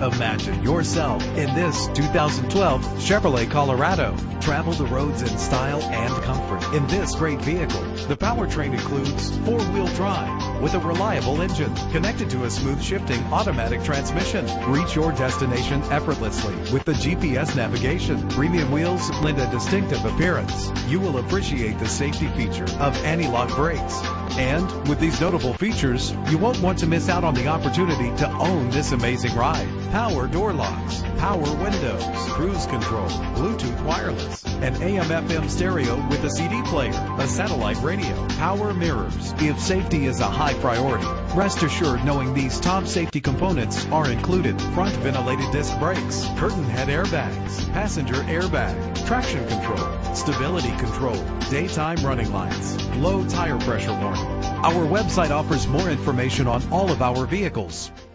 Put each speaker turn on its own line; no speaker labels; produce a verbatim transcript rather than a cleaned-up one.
Imagine yourself in this two thousand twelve Chevrolet Colorado. Travel the roads in style and comfort in this great vehicle. The powertrain includes four-wheel drive with a reliable engine connected to a smooth shifting automatic transmission. Reach your destination effortlessly with the G P S navigation. Premium wheels lend a distinctive appearance. You will appreciate the safety feature of anti-lock brakes. And with these notable features, you won't want to miss out on the opportunity to own this amazing ride. Power door locks, power windows, cruise control, Bluetooth wireless, an A M F M stereo with a C D player, a satellite radio, power mirrors. If safety is a high priority, rest assured knowing these top safety components are included: front ventilated disc brakes, curtain head airbags, passenger airbag, traction control, stability control, daytime running lights, low tire pressure warning. Our website offers more information on all of our vehicles.